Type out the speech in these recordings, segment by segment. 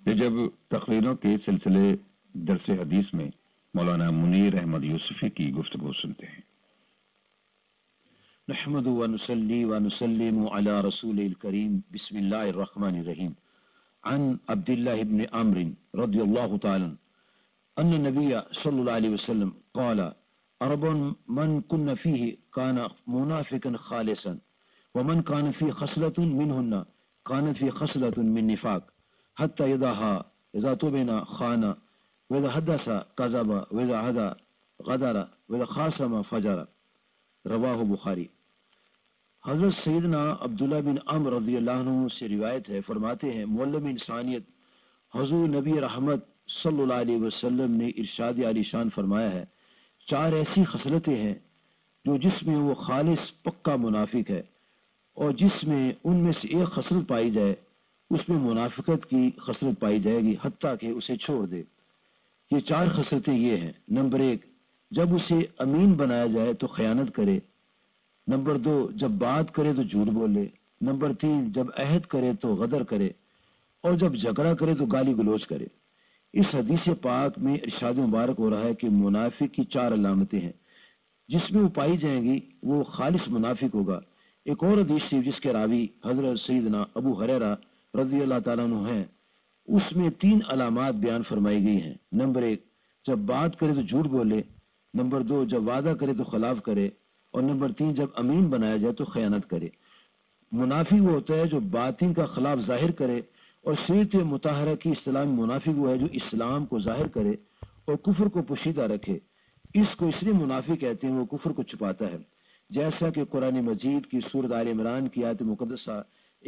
یہ جب تقریروں کے سلسلے درس حدیث میں مولانا منیر احمد یوسفی کی گفتگو سنتے ہیں۔ نحمد و نصلی و نسلم علی رسول الکریم بسم اللہ الرحمن الرحیم عن عبداللہ بن عمرو رضی اللہ تعالی ان نبی صلی اللہ علیہ وسلم قال اربع من کن فیہ کان منافقا خالصا ومن کان فی خصلۃ منہن کانت فی خصلۃ من نفاق حتی اذا تبنا خان واذا حدث کذب واذا عہد غدر واذا خاصم فجر۔ رواہ بخاری۔ حضرت سیدنا عبداللہ بن عمرو رضی اللہ عنہ سے روایت ہے، فرماتے ہیں معلم انسانیت حضور نبی رحمت صلی اللہ علیہ وسلم نے ارشاد عالی شان فرمایا ہے، چار ایسی خصلتیں ہیں جو جس میں وہ خالص پکا منافق ہے، اور جس میں ان میں سے ایک خصلت پائی جائے اس میں منافقت کی خصلت پائی جائے گی حتیٰ کہ اسے چھوڑ دے۔ یہ چار خصلتیں یہ ہیں: نمبر 1، جب اسے امین بنایا جائے تو خیانت کرے۔ نمبر 2، جب بات کرے تو جھوٹ بولے۔ نمبر 3، جب عہد کرے تو غدر کرے، اور جب جھگڑا کرے تو گالی گلوچ کرے۔ اس حدیث پاک میں ارشاد مبارک ہو رہا ہے کہ منافق کی چار علامتیں ہیں، جس میں وہ پائی جائیں گی وہ خالص منافق ہوگا۔ ایک اور حدیث جس کے راوی حضرت سیدنا ابو ہریرہ رضی اللہ تعالیٰ عنہ ہیں، اس میں 3 علامات بیان فرمائی گئی ہیں۔ نمبر 1، جب بات کرے تو جھوٹ بولے۔ نمبر 2، جب وعدہ کرے تو خلاف کرے، اور نمبر 3، جب امین بنایا جائے تو خیانت کرے۔ منافق وہ ہوتا ہے جو باطن کا خلاف ظاہر کرے، اور شریعت مطہرہ کی اصطلاح میں منافق وہ ہے جو اسلام کو ظاہر کرے اور کفر کو پوشیدہ رکھے۔ اس کو اس لیے منافق کہتے ہیں، وہ کفر کو چھپاتا ہے، جیسا کہ قرآن مجید کی سورۃ آل عمران کی آیت مقدسہ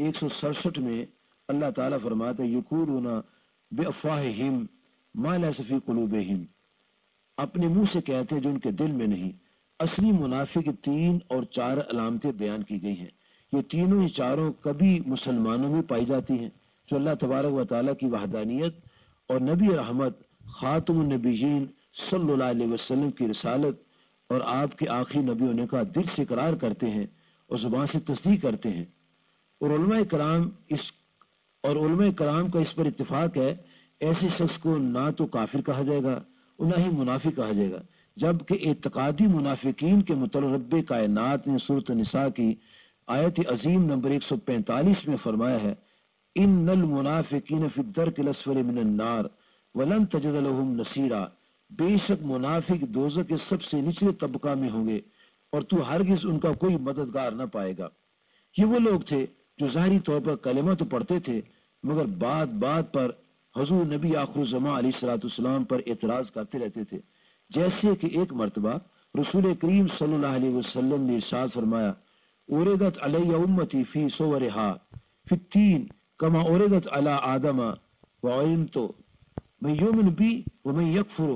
167 میں اللہ تعالیٰ فرماتا ہے یقولون بافواہہم ما لیس فی قلوبہم، اپنے منہ سے کہتے ہیں جو ان کے دل میں نہیں۔ اصلی منافق کی 3 اور 4 علامتیں بیان کی گئی ہیں۔ یہ تینوں ہی چاروں کبھی مسلمانوں میں پائی جاتی ہیں جو اللہ تبارک و تعالیٰ کی وحدانیت اور نبی رحمت خاتم النبیین صلی اللہ علیہ وسلم کی رسالت اور آپ کے آخری نبی ہونے کا دل سے اقرار کرتے ہیں اور زبان سے تصدیق کرتے ہیں۔ اور علماء کرام کا اس پر اتفاق ہے، ایسے شخص کو نہ تو کافر کہا جائے گا اور نہ ہی منافق کہا جائے گا، جبکہ اعتقادی منافقین کے متعلق رب کائنات نے سورۃ النساء کی آیت عظیم نمبر 145 میں فرمایا ہے ان المنافقین فی الدرک الاسفل من النار ولن تجد لهم نصیرا، بے شک منافق دوزخ کے سب سے نچلے طبقہ میں ہوں گے اور تو ہرگز ان کا کوئی مددگار نہ پائے گا۔ یہ وہ لوگ تھے جو ظاہری طور پر کلمہ تو پڑھتے تھے مگر بات بات پر حضور نبی آخر الزمان علیہ السلام پر اعتراض کرتے رہتے تھے۔ جیسے کہ ایک مرتبہ رسول کریم صلی اللہ علیہ وسلم نے ارشاد فرمایا اوردت علی امتی فی صورہا فی التین کما اوردت علی آدم وعلمت من یؤمن بی ومن یکفر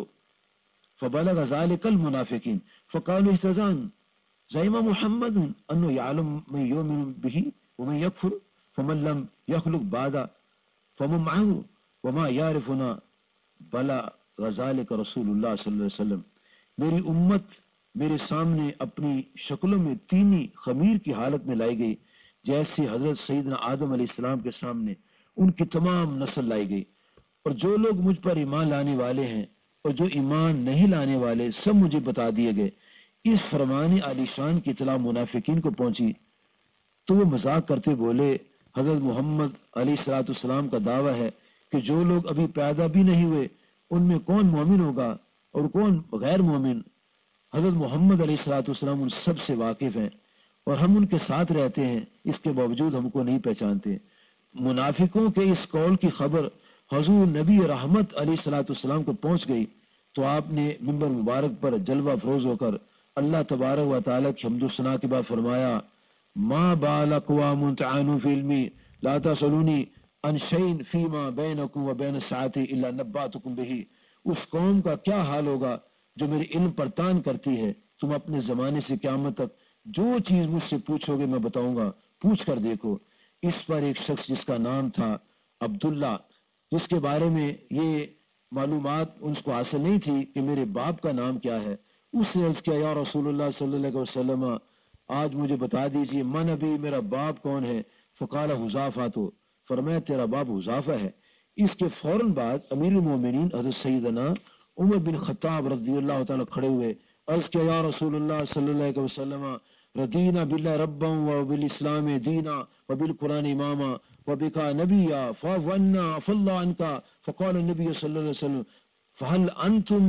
فبلغ ذلك المنافقین فقالوا احتزان زعم محمد انه يعلم من يؤمن به ومن يكفر فمن لم يخلق بعد فمن معه وما يعرفنا بلا غزالک رسول اللہ صلی اللہ علیہ وسلم۔ میری امت میرے سامنے اپنی شکلوں میں تینی خمیر کی حالت میں لائی گئی، جیسے حضرت سیدنا آدم علیہ السلام کے سامنے ان کی تمام نسل لائی گئی، اور جو لوگ مجھ پر ایمان لانے والے ہیں اور جو ایمان نہیں لانے والے سب مجھے بتا دیے گئے۔ اس فرمان عالی شان کی اطلاع منافقین کو پہنچی تو وہ مذاق کرتے بولے حضرت محمد علیہ السلام کا دعویٰ ہے کہ جو لوگ ابھی پیدا بھی نہیں ہوئے ان میں کون مومن ہوگا اور کون غیر مومن۔ حضرت محمد علیہ السلام ان سب سے واقف ہیں اور ہم ان کے ساتھ رہتے ہیں، اس کے باوجود ہم کو نہیں پہچانتے۔ منافقوں کے اس قول کی خبر حضور نبی رحمت علیہ السلام کو پہنچ گئی تو آپ نے منبر مبارک پر جلوہ افروز ہو کر اللہ تبارک و تعالیٰ کی حمد و ثنا کے بعد فرمایا ما بال اقوام تعانوا فی علمی لا تسألونی عن شیء فیما بینکم و بین الساعۃ الا نبأتکم بہ۔ اس قوم کا کیا حال ہوگا جو میرے علم پر تان کرتی ہے، تم اپنے زمانے سے قیامت تک جو چیز مجھ سے پوچھو گے میں بتاؤں گا، پوچھ کر دیکھو۔ اس پر ایک شخص جس کا نام تھا عبداللہ، جس کے بارے میں یہ معلومات اس کو حاصل نہیں تھی کہ میرے باپ کا نام کیا ہے، اس نے عرض کیا یا رسول اللہ صلی اللہ علیہ وسلم آج مجھے بتا دیجئے من ابی، میرا باپ کون ہے؟ فقال حذافہ، تو فرمایا تیرا باپ حذافہ ہے۔ اس کے فوراً بعد امیر المومنین حضرت سیدنا عمر بن خطاب رضی اللہ تعالیٰ کھڑے ہوئے، عرض کیا یا رسول اللہ صلی اللہ علیہ وسلم ردینا باللہ ربا وبالاسلام دینا وبالقرآن اماما وبکا نبیا فاعف عنا عفا اللہ عنک. فقال النبی صلی اللہ علیہ وسلم فهل انتم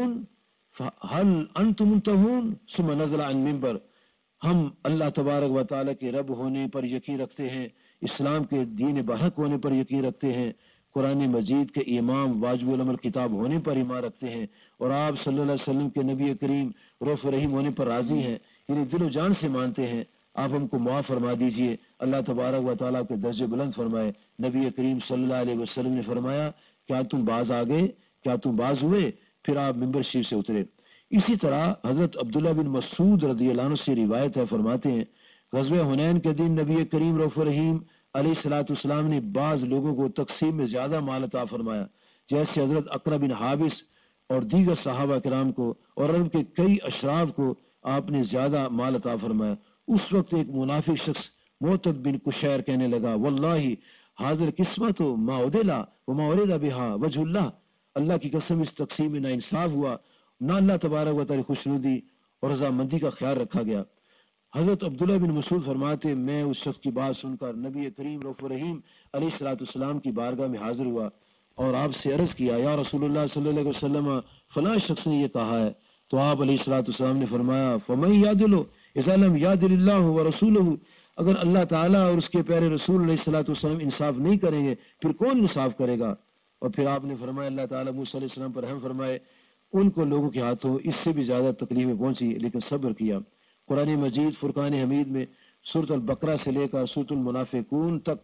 منتهون ثم نزل عن منبر. ہم اللہ تبارک و تعالیٰ کے رب ہونے پر یقین رکھتے ہیں، اسلام کے دین برحق ہونے پر یقین رکھتے ہیں، قرآن مجید کے امام واجب العمل کتاب ہونے پر ایمان رکھتے ہیں، اور آپ صلی اللہ علیہ وسلم کے نبی کریم رؤوف رحیم ہونے پر راضی ہیں، یعنی دل و جان سے مانتے ہیں. آپ ہم کو معاف فرما دیجئے، اللہ تبارک و تعالیٰ کے درجے بلند فرمائے. نبی کریم صلی اللہ علیہ وسلم نے فرمایا کیا تم باز آ گئے، کیا تم باز ہوئے؟ پھر آپ ممبر شریف سے اترے. اسی طرح حضرت عبداللہ بن مسعود رضی اللہ عنہ سے روایت ہے، فرماتے ہیں غزوہ حنین کے دن نبی کریم رؤوف رحیم علیہ الصلوۃ والسلام نے بعض لوگوں کو تقسیم میں زیادہ مال عطا فرمایا، جیسے حضرت اقرا بن حابس اور دیگر صحابہ کرام کو، اور عرب کے کئی اشراف کو آپ نے زیادہ مال عطا فرمایا. اس وقت ایک منافق شخص معتب بن قشیر کہنے لگا واللہ حاضر قسمت ما عدلا وما ارید بہا وجہ اللہ، اللہ کی قسم اس تقسیم میں نہ انصاف ہوا، نہ اللہ تبارک و تعالی خوشنودی اور رضامندی کا خیال رکھا گیا. حضرت عبداللہ بن مسعود فرماتے میں اس شخص کی بات سن کر نبی کریم رؤوف رحیم علیہ الصلوۃ والسلام کی بارگاہ میں حاضر ہوا اور آپ سے عرض کیا یا رسول اللہ صلی اللہ علیہ وسلم فلاں شخص نے یہ کہا ہے. تو آپ علیہ الصلوۃ والسلام نے فرمایا فمن یعدل اذا لم یعدل اللہ ورسولہ، اگر اللہ تعالیٰ اور اس کے پیارے رسول علیہ الصلوۃ والسلام انصاف نہیں کریں گے پھر کون انصاف کرے گا؟ اور پھر آپ نے فرمایا اللہ تعالیٰ موسیٰ علیہ السلام پر رحم فرمائے، ان کو لوگوں کے ہاتھوں اس سے بھی زیادہ تکلیفیں پہنچی لیکن صبر کیا. قرآن مجید فرقان حمید میں سورۃ البقرہ سے لے کر سورۃ المنافقون تک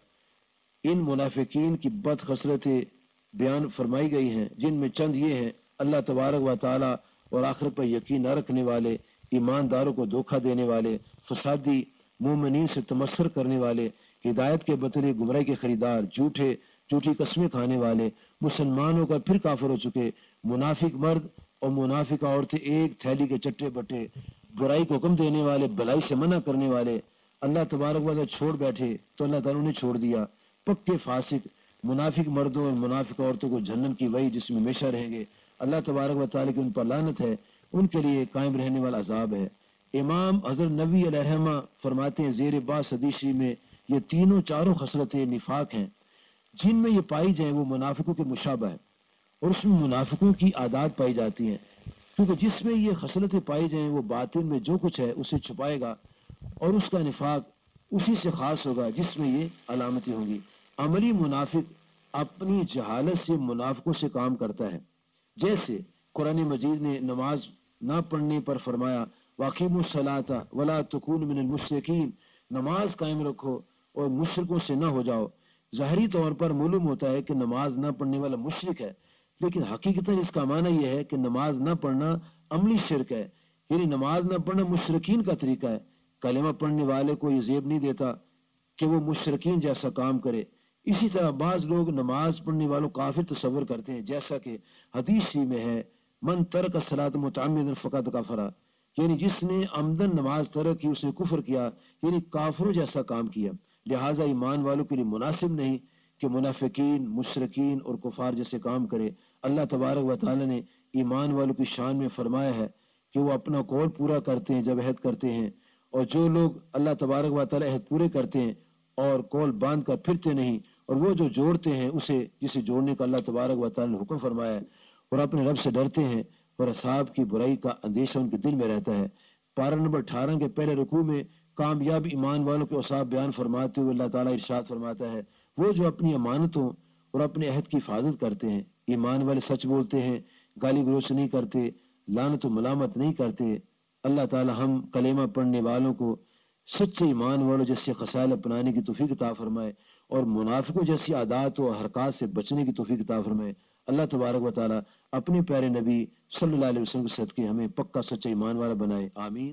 ان منافقین کی بد خصلتیں بیان فرمائی گئی ہیں، جن میں چند یہ ہیں اللہ تبارک و تعالیٰ اور آخرت پر یقین نہ رکھنے والے، ایمانداروں کو دھوکہ دینے والے، فسادی، مومنین سے تمسخر کرنے والے، ہدایت کے بدلے گمراہی کے خریدار، جھوٹی قسمیں کھانے والے، مسلمانوں کا پھر کافر ہو چکے، منافق مرد اور منافق عورتیں ایک تھیلی کے چٹے بٹے، برائی کو حکم دینے والے، بلائی سے منع کرنے والے. اللہ تبارک و تعالیٰ چھوڑ بیٹھے تو اللہ تعالیٰ نے چھوڑ دیا. پکے فاسق منافق مردوں اور منافق عورتوں کو جہنم کی وہی جس میں ہمیشہ رہیں گے. اللہ تبارک و تعالیٰ کی ان پر لعنت ہے، ان کے لیے قائم رہنے والا عذاب ہے. امام حضرت نبی علیہ الرحمہ فرماتے ہیں زیر باس حدیث میں یہ تینوں چاروں خصلتیں نفاق ہیں، جن میں یہ پائی جائیں وہ منافقوں کے مشابہ ہے، اور اس میں منافقوں کی عادات پائی جاتی ہیں، کیونکہ جس میں یہ خصلتیں پائی جائیں وہ باطن میں جو کچھ ہے اسے چھپائے گا، اور اس کا نفاق اسی سے خاص ہوگا جس میں یہ علامتیں ہوں گی. عملی منافق اپنی جہالت سے منافقوں سے کام کرتا ہے، جیسے قرآن مجید نے نماز نہ پڑھنے پر فرمایا واقیموا الصلاۃ ولا تکونوا من المشرکین، نماز قائم رکھو اور مشرکوں سے نہ ہو جاؤ. ظاہری طور پر معلوم ہوتا ہے کہ نماز نہ پڑھنے والا مشرک ہے، لیکن حقیقتاً اس کا معنی یہ ہے کہ نماز نہ پڑھنا عملی شرک ہے، یعنی نماز نہ پڑھنا مشرکین کا طریقہ ہے. کلمہ پڑھنے والے کو یہ زیب نہیں دیتا کہ وہ مشرکین جیسا کام کرے. اسی طرح بعض لوگ نماز پڑھنے والوں کافر تصور کرتے ہیں، جیسا کہ حدیث میں ہے من ترک الصلاۃ متعمدا فقد کفر، یعنی جس نے عمدن نماز ترک کی اس نے کفر کیا، یعنی کافروں جیسا کام کیا. لہٰذا ایمان والوں کے لیے مناسب نہیں کہ منافقین، مشرکین اور کفار جیسے کام کرے. اللہ تبارک و تعالی نے ایمان والوں کی شان میں فرمایا ہے کہ وہ اپنا قول پورا کرتے ہیں جب عہد کرتے ہیں، اور جو لوگ اللہ تبارک و تعالی عہد پورے کرتے ہیں اور قول باندھ کر پھرتے نہیں، اور وہ جو جوڑتے ہیں اسے جسے جوڑنے کا اللہ تبارک و تعالی نے حکم فرمایا ہے، اور اپنے رب سے ڈرتے ہیں اور اصحاب کی برائی کا اندیشہ ان کے دل میں رہتا ہے. پارہ نمبر 18 کے پہلے رکوع میں کامیاب ایمان والوں کے اوصاف بیان فرماتے ہوئے اللہ تعالیٰ ارشاد فرماتا ہے وہ جو اپنی امانتوں اور اپنے عہد کی حفاظت کرتے ہیں، ایمان والے سچ بولتے ہیں، گالی گلوچ نہیں کرتے، لعنت و ملامت نہیں کرتے. اللہ تعالیٰ ہم کلمہ پڑھنے والوں کو سچے ایمان والوں جیسے خصائل اپنانے کی توفیق عطا فرمائے اور منافقوں جیسی عادات و حرکات سے بچنے کی توفیق عطا فرمائے. اللہ تبارک و تعالیٰ اپنے پیارے نبی صلی اللہ علیہ وسلم کے صدقے ہمیں پکا سچا ایمان والا بنائے، آمین.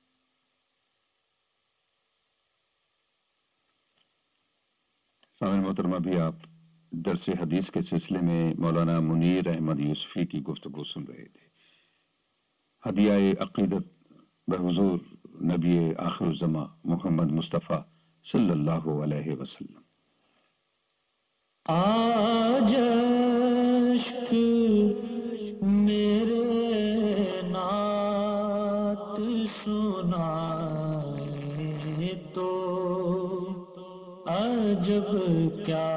سامعین محترم، ابھی آپ درس حدیث کے سلسلے میں مولانا منیر احمد یوسفی کی گفتگو سن رہے تھے. ہدیہ عقیدت بحضور نبی آخر الزماں محمد مصطفیٰ صلی اللہ علیہ وسلم. آج کیا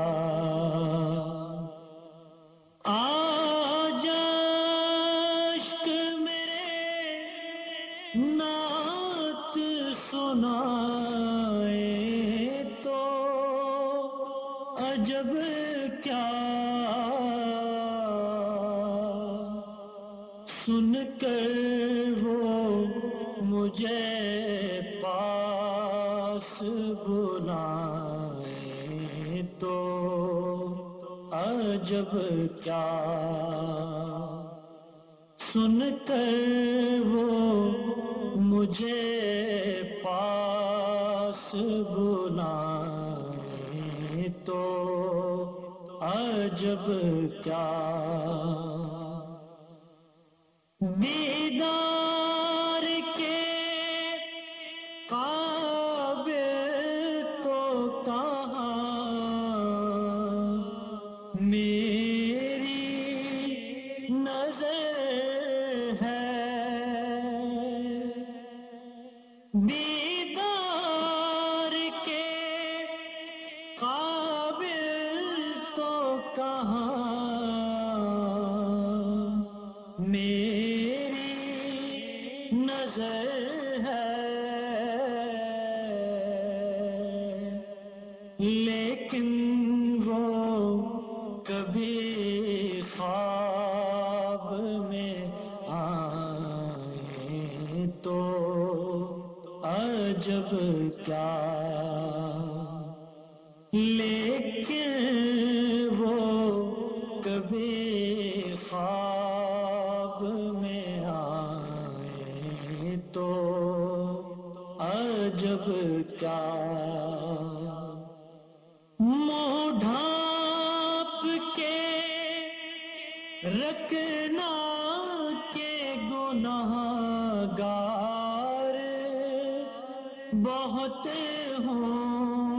آج اشک میرے نعت سنائے تو عجب کیا سن کر وہ مجھے پاس بلائے تو عجب کیا سن کر وہ مجھے پاس بلائے تو عجب کیا دیدار کے قابل تو کہاں میری نظر ہے دیدار کے قابل تو کہاں میری نظر ہے لیکن وہ کبھی خواب میں آئے تو عجب کیا لیکن وہ کبھی خواب میں آئے تو عجب کیا منہ ڈھانپ کے رکھنا کے گناہگار بہت ہوں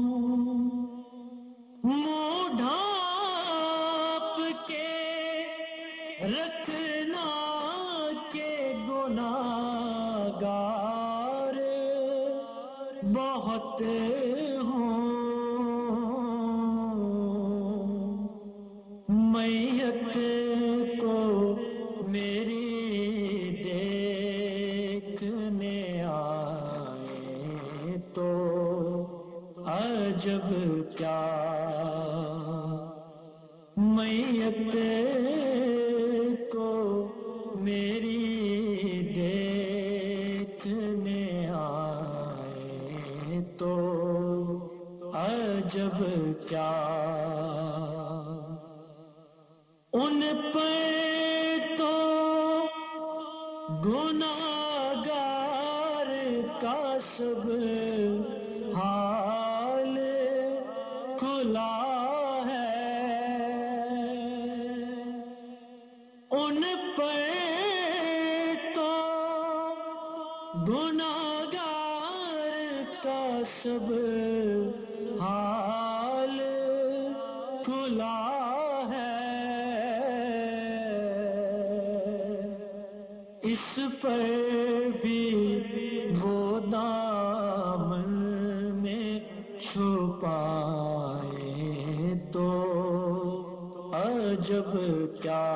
منہ ڈھانپ کے رکھنا کے گناہگار بہت ہوں میت کو میری دیکھنے آئے تو عجب کیا میت کو میری دیکھنے آئے تو عجب کیا ان پر تو گناہگار کا سب حال کھلا ہے ان پر تو گناہگار کا سب حال کھلا ہے اس پر بھی وہ دامن میں چھپائے تو عجب کیا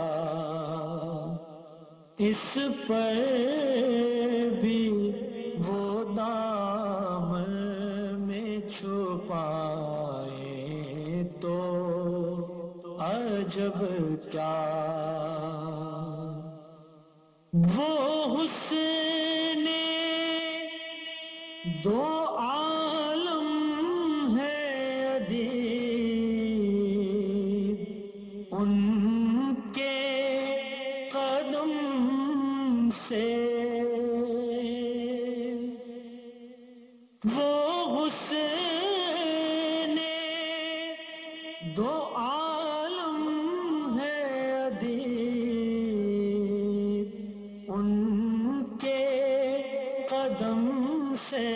اس پر بھی وہ دامن میں چھپائے تو عجب کیا وہ حسن دو عالم ہے ادیب ان کے قدم سے وہ حسن دو عالم ہے ادیب ان کے قدم سے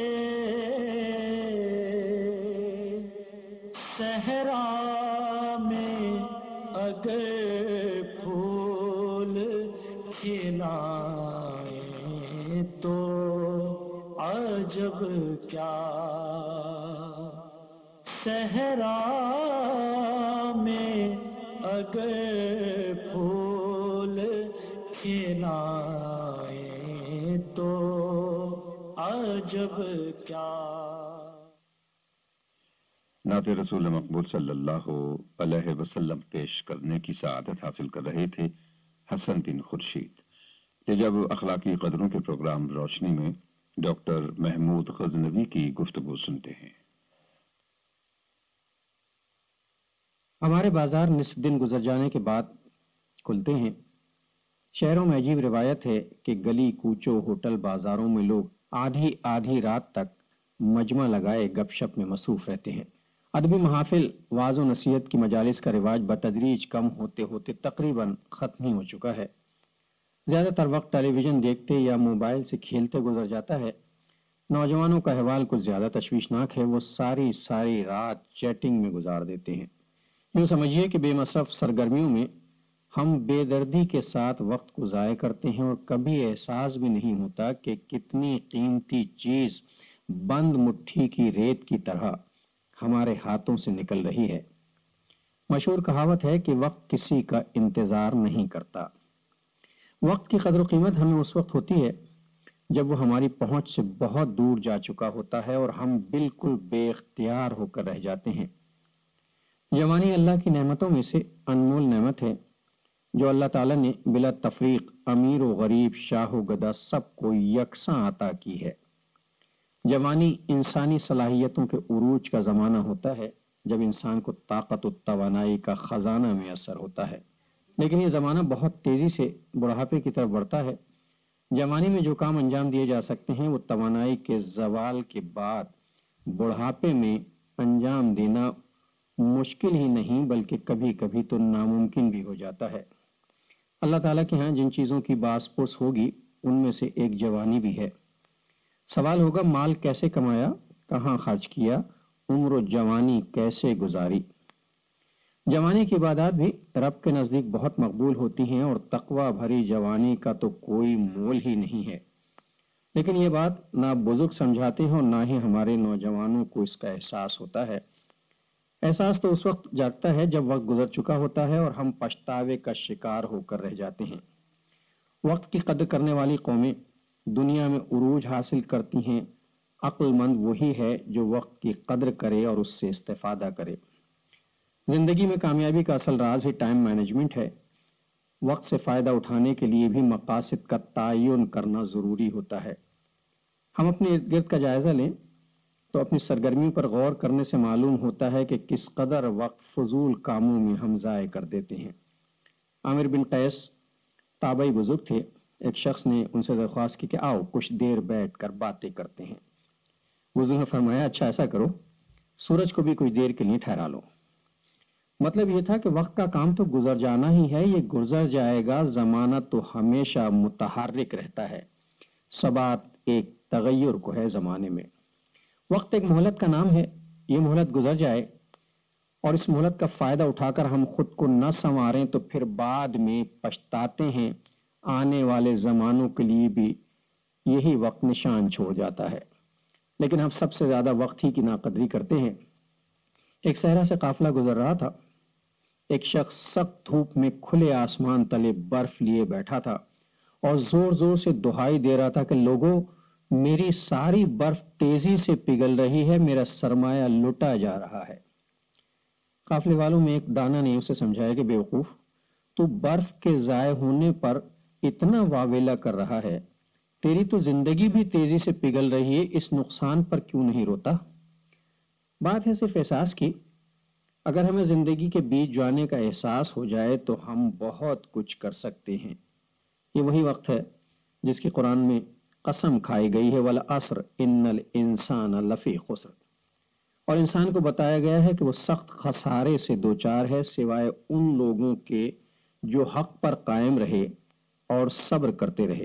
صحرا میں اگر پھول کھلائے تو عجب کیا صحرا میں اگر پھول کھلائیں تو عجب کیا۔ نعت رسول مقبول صلی اللہ علیہ وسلم پیش کرنے کی سعادت حاصل کر رہے تھے حسن بن خورشید۔ یہ جب اخلاقی قدروں کے پروگرام روشنی میں ڈاکٹر محمود غزنوی کی گفتگو سنتے ہیں۔ ہمارے بازار نصف دن گزر جانے کے بعد کھلتے ہیں۔ شہروں میں عجیب روایت ہے کہ گلی کوچوں ہوٹل بازاروں میں لوگ آدھی آدھی رات تک مجمع لگائے گپ شپ میں مصروف رہتے ہیں۔ ادبی محافل، وعظ و نصیحت کی مجالس کا رواج بتدریج کم ہوتے ہوتے تقریباً ختم ہی ہو چکا ہے۔ زیادہ تر وقت ٹیلی ویژن دیکھتے یا موبائل سے کھیلتے گزر جاتا ہے۔ نوجوانوں کا حوال کچھ زیادہ تشویشناک ہے، وہ ساری رات چیٹنگ میں گزار دیتے ہیں۔ یوں سمجھیے کہ بے مصرف سرگرمیوں میں ہم بے دردی کے ساتھ وقت کو ضائع کرتے ہیں اور کبھی احساس بھی نہیں ہوتا کہ کتنی قیمتی چیز بند مٹھی کی ریت کی طرح ہمارے ہاتھوں سے نکل رہی ہے۔ مشہور کہاوت ہے کہ وقت کسی کا انتظار نہیں کرتا۔ وقت کی قدر و قیمت ہمیں اس وقت ہوتی ہے جب وہ ہماری پہنچ سے بہت دور جا چکا ہوتا ہے اور ہم بالکل بے اختیار ہو کر رہ جاتے ہیں۔ جوانی اللہ کی نعمتوں میں سے انمول نعمت ہے جو اللہ تعالیٰ نے بلا تفریق امیر و غریب، شاہ و گدا سب کو یکساں عطا کی ہے۔ جوانی انسانی صلاحیتوں کے عروج کا زمانہ ہوتا ہے جب انسان کو طاقت و توانائی کا خزانہ میسر ہوتا ہے، لیکن یہ زمانہ بہت تیزی سے بڑھاپے کی طرف بڑھتا ہے۔ جوانی میں جو کام انجام دیے جا سکتے ہیں وہ توانائی کے زوال کے بعد بڑھاپے میں انجام دینا مشکل ہی نہیں بلکہ کبھی کبھی تو ناممکن بھی ہو جاتا ہے۔ اللہ تعالیٰ کے ہاں جن چیزوں کی باس پرس ہوگی ان میں سے ایک جوانی بھی ہے۔ سوال ہوگا مال کیسے کمایا، کہاں خرچ کیا، عمر و جوانی کیسے گزاری۔ جوانی کی عبادات بھی رب کے نزدیک بہت مقبول ہوتی ہیں اور تقوی بھری جوانی کا تو کوئی مول ہی نہیں ہے، لیکن یہ بات نہ بزرگ سمجھاتے ہیں اور نہ ہی ہمارے نوجوانوں کو اس کا احساس ہوتا ہے۔ احساس تو اس وقت جاگتا ہے جب وقت گزر چکا ہوتا ہے اور ہم پچھتاوے کا شکار ہو کر رہ جاتے ہیں۔ وقت کی قدر کرنے والی قومیں دنیا میں عروج حاصل کرتی ہیں۔ عقل مند وہی ہے جو وقت کی قدر کرے اور اس سے استفادہ کرے۔ زندگی میں کامیابی کا اصل راز ہی ٹائم مینجمنٹ ہے۔ وقت سے فائدہ اٹھانے کے لیے بھی مقاصد کا تعین کرنا ضروری ہوتا ہے۔ ہم اپنے ارد گرد کا جائزہ لیں تو اپنی سرگرمیوں پر غور کرنے سے معلوم ہوتا ہے کہ کس قدر وقت فضول کاموں میں ہم ضائع کر دیتے ہیں۔ عامر بن قیس تابعی بزرگ تھے۔ ایک شخص نے ان سے درخواست کی کہ آؤ کچھ دیر بیٹھ کر باتیں کرتے ہیں۔ بزرگ نے فرمایا اچھا ایسا کرو، سورج کو بھی کچھ دیر کے لیے ٹھہرا لو۔ مطلب یہ تھا کہ وقت کا کام تو گزر جانا ہی ہے، یہ گزر جائے گا، زمانہ تو ہمیشہ متحرک رہتا ہے۔ ثبات ایک تغیر کو ہے زمانے میں۔ وقت ایک مہلت کا نام ہے، یہ مہلت گزر جائے اور اس مہلت کا فائدہ اٹھا کر ہم خود کو نہ سنواریں تو پھر بعد میں پچھتاتے ہیں۔ آنے والے زمانوں کے لیے بھی یہی وقت نشان چھوڑ جاتا ہے، لیکن ہم سب سے زیادہ وقت ہی کی ناقدری کرتے ہیں۔ ایک صحرا سے قافلہ گزر رہا تھا۔ ایک شخص سخت دھوپ میں کھلے آسمان تلے برف لیے بیٹھا تھا اور زور زور سے دہائی دے رہا تھا کہ لوگوں، میری ساری برف تیزی سے پگھل رہی ہے، میرا سرمایہ لٹا جا رہا ہے۔ قافلے والوں میں ایک دانا نے اسے سمجھایا کہ بیوقوف، تو برف کے ضائع ہونے پر اتنا واویلا کر رہا ہے، تیری تو زندگی بھی تیزی سے پگھل رہی ہے، اس نقصان پر کیوں نہیں روتا؟ بات ہے صرف احساس کی۔ اگر ہمیں زندگی کے بیچ جانے کا احساس ہو جائے تو ہم بہت کچھ کر سکتے ہیں۔ یہ وہی وقت ہے جس کی قرآن میں قسم کھائی گئی ہے، والعصر ان الانسان لفی خسر، اور انسان کو بتایا گیا ہے کہ وہ سخت خسارے سے دوچار ہے سوائے ان لوگوں کے جو حق پر قائم رہے اور صبر کرتے رہے۔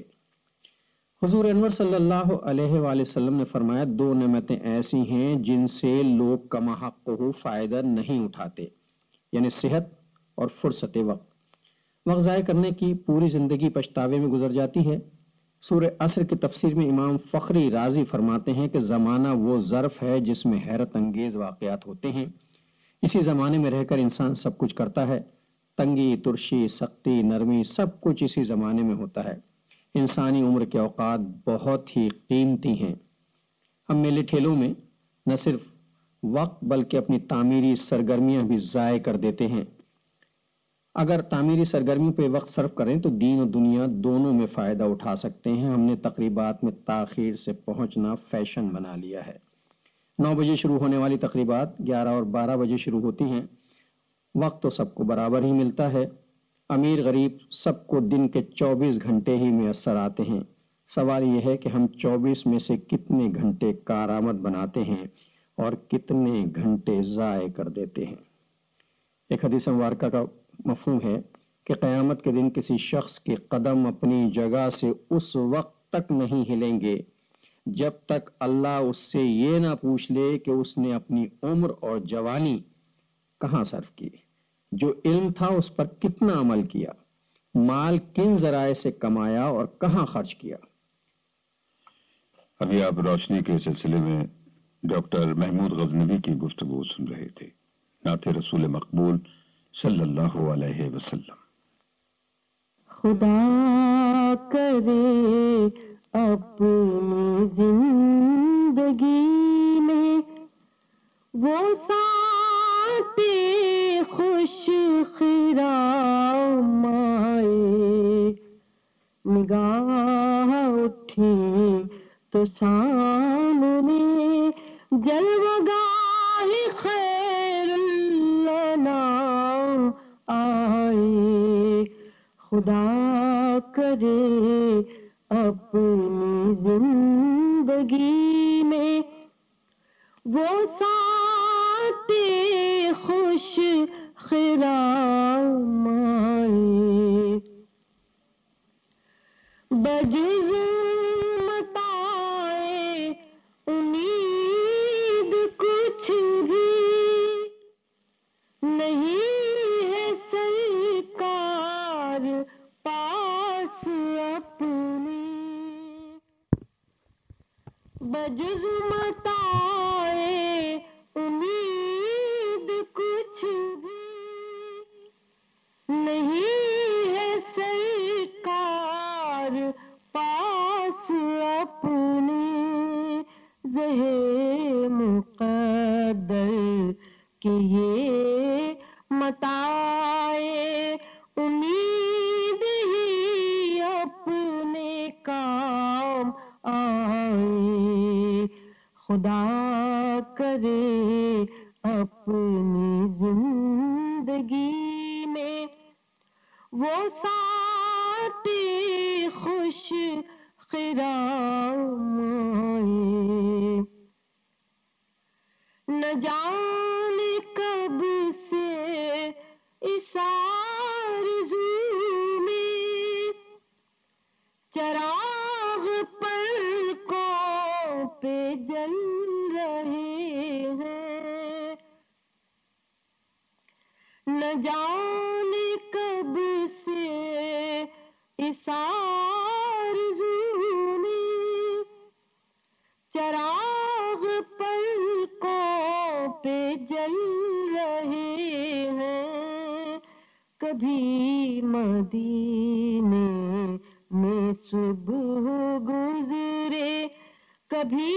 حضور انور صلی اللہ علیہ وآلہ وسلم نے فرمایا دو نعمتیں ایسی ہیں جن سے لوگ کما حق ہو فائدہ نہیں اٹھاتے، یعنی صحت اور فرصت وقت۔ وقت ضائع کرنے کی پوری زندگی پچھتاوے میں گزر جاتی ہے۔ سورہ عصر کی تفسیر میں امام فخری رازی فرماتے ہیں کہ زمانہ وہ ظرف ہے جس میں حیرت انگیز واقعات ہوتے ہیں. اسی زمانے میں رہ کر انسان سب کچھ کرتا ہے. تنگی، ترشی، سختی، نرمی، سب کچھ اسی زمانے میں ہوتا ہے. انسانی عمر کے اوقات بہت ہی قیمتی ہیں. ہم میلے ٹھیلوں میں نہ صرف وقت بلکہ اپنی تعمیری سرگرمیاں بھی ضائع کر دیتے ہیں. اگر تعمیری سرگرمیوں پہ وقت صرف کریں تو دین و دنیا دونوں میں فائدہ اٹھا سکتے ہیں. ہم نے تقریبات میں تاخیر سے پہنچنا فیشن بنا لیا ہے. 9 بجے شروع ہونے والی تقریبات 11 اور 12 بجے شروع ہوتی ہیں. وقت تو سب کو برابر ہی ملتا ہے. امیر غریب سب کو دن کے 24 گھنٹے ہی میسر آتے ہیں. سوال یہ ہے کہ ہم 24 میں سے کتنے گھنٹے کارآمد بناتے ہیں اور کتنے گھنٹے ضائع کر دیتے ہیں. ایک حدیث مبارکہ کا مفہوم ہے کہ قیامت کے دن کسی شخص کے قدم اپنی جگہ سے اس وقت تک نہیں ہلیں گے جب تک اللہ اس سے یہ نہ پوچھ لے کہ اس نے اپنی عمر اور جوانی کہاں صرف کی، جو علم تھا اس پر کتنا عمل کیا، مال کن ذرائع سے کمایا اور کہاں خرچ کیا. ابھی آپ روشنی کے سلسلے میں ڈاکٹر محمود غزنوی کی گفتگو سن رہے تھے. نعت رسول مقبول صلی اللہ علیہ وسلم. خدا کرے اپنی زندگی میں وہ ساتھ خوش خرام آئے، نگاہ اٹھی تو سامنے جلوگاہ خیر الانام آئے. خدا کرے اپنی زندگی میں وہ ساتھ خوش خرام آئے، بجز متاع امید کچھ بھی نہیں ہے سرکار پاس اپنی، بجز متاع امید کچھ بھی نہیں ہے سرکار پاس اپنے. زہر مقدر کہ یہ متاع امید ہی اپنے کام آئے. خدا کرے اپنی زندگی میں وہ ساتھ خوش خرام آئے. نہ جانے کب سے اس آرزو میں چراغ پلکوں پہ جل رہے ہیں، نہ جانے کب سے اس آرزو میں چراغ پلکوں پہ جل رہے ہیں. کبھی مدینے میں صبح گزرے، کبھی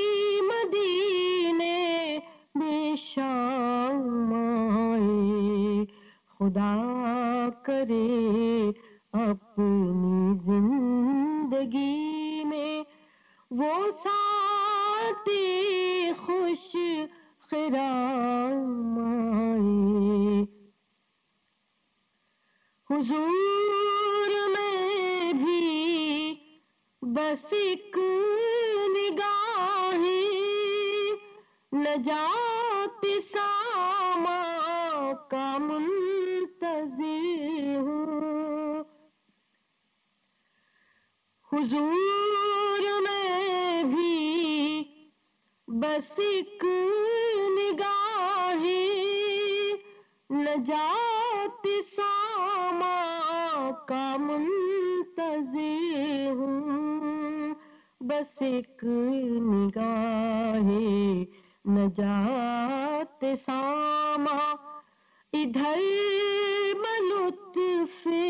مدینے میں شام آئے. خدا کرے اپنی زندگی میں وہ ساتھ خوش خرام آئے. حضور میں بھی بس ایک نگاہ نجات ساما کا منتظر ہوں. حضور میں بھی بس ایک نگاہ نجات ساما کا منتظر मुंतज़िर हूँ, बस एक निगाह नजात सामा, इधर मलुत्फ़े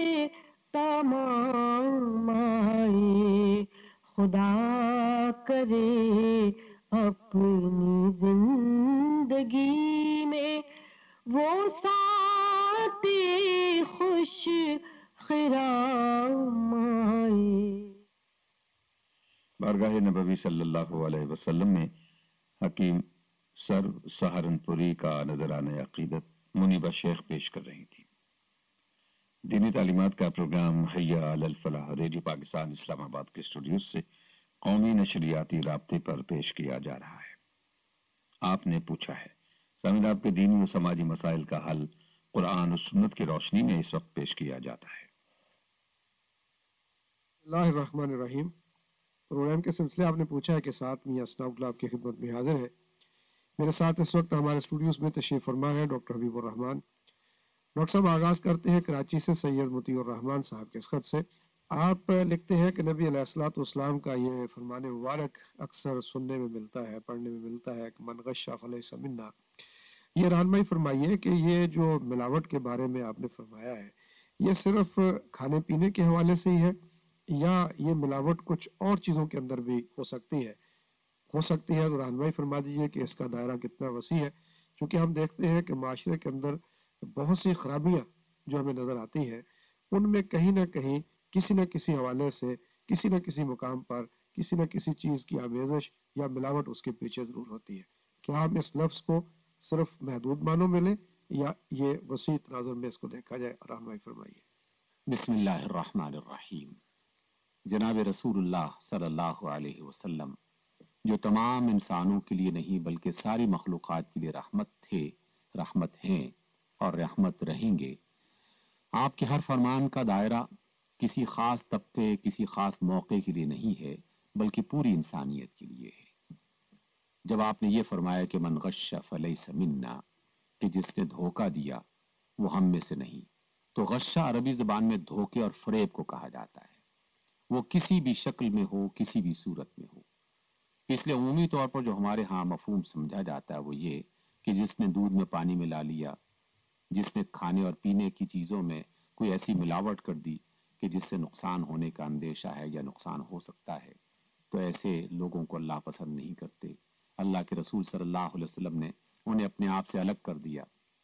तमाम आए, खुदा करे अपनी जिंदगी में वो साथी खुश खिराम आए। बारगाह नबवी सल्लल्लाहु अलैहि वसल्लम में हकीम सर सहारनपुरी का नजराना अकीदत मुनीबा शेख पेश कर रही थी। दीनी तालीमात का प्रोग्राम हैया अलल फलाह रेडियो पाकिस्तान इस्लामाबाद के स्टूडियो से कौमी नशरियाती राब्ते पर पेश किया जा रहा है। आपने पूछा है, सामिन आपके दीनी और समाजी मसाइल का हल कुरान और सुन्नत की रोशनी में इस वक्त पेश किया जाता है। बिस्मिल्लाहिर्रहमानिर्रहीम। प्रोग्राम के सिलसिले आपने पूछा है कि साथ मियां असनाउल्लाह आपकी खिदमत में हाजिर है। मेरे साथ इस वक्त हमारे स्टूडियोज में तशरीफ फरमा है डॉक्टर हबीबुर रहमान। डॉक्टर साहब, आगाज़ करते हैं कराची से सैयद मुतीउर रहमान साहब के इस खत से। आप लिखते हैं कि नबी अलैहिस्सलाम का ये फरमान मुबारक अक्सर सुनने में मिलता है, पढ़ने में मिलता है कि मन गश्शा फलैसा मिन्ना। ये रहनुमाई फरमाइए कि ये जो मिलावट के बारे में आपने फरमाया है, ये सिर्फ खाने पीने के हवाले से ही है या ये मिलावट कुछ और चीज़ों के अंदर भी हो सकती है? हो सकती है तो रहनुमाई फरमा दीजिए कि इसका दायरा कितना वसी है, क्योंकि हम देखते हैं कि माशरे के अंदर बहुत सी खराबियाँ जो हमें नज़र आती हैं, उनमें कहीं ना कहीं किसी न किसी हवाले से किसी न किसी मुकाम पर किसी न किसी चीज़ की आमेज़श या मिलावट उसके पीछे ज़रूर होती है। क्या हम इस लफ्ज़ को सिर्फ महदूद मानों में लें या ये वसी तनाजुर में इसको देखा जाए? रहनुमाई फरमाइए। बिस्मिल्लाहिर्रहमानिर्रहीम। जनाब रसूलुल्लाह सल्लल्लाहु अलैहि वसल्लम जो तमाम इंसानों के लिए नहीं बल्कि सारी मखलूक़ात के लिए रहमत थे, रहमत हैं और रहमत रहेंगे, आपके हर फरमान का दायरा किसी ख़ास तबके किसी ख़ास मौके के लिए नहीं है बल्कि पूरी इंसानियत के लिए है। जब आपने ये फरमाया कि मन गश्शा फलैसा मिन्ना, कि जिसने धोखा दिया वो हम में से नहीं, तो गश्शा अरबी ज़बान में धोखे और फ़रेब को कहा जाता है। वो किसी भी शक्ल में हो, किसी भी सूरत में हो। इसलिए उमूमी तौर पर जो हमारे यहाँ मफहूम समझा जाता है वो ये कि जिसने दूध में पानी मिला लिया, जिसने खाने और पीने की चीज़ों में कोई ऐसी मिलावट कर दी कि जिससे नुकसान होने का अंदेशा है या नुकसान हो सकता है, तो ऐसे लोगों को अल्लाह पसंद नहीं करते। अल्लाह के रसूल सल्लल्लाहु अलैहि वसल्लम ने उन्हें अपने आप से अलग कर दिया।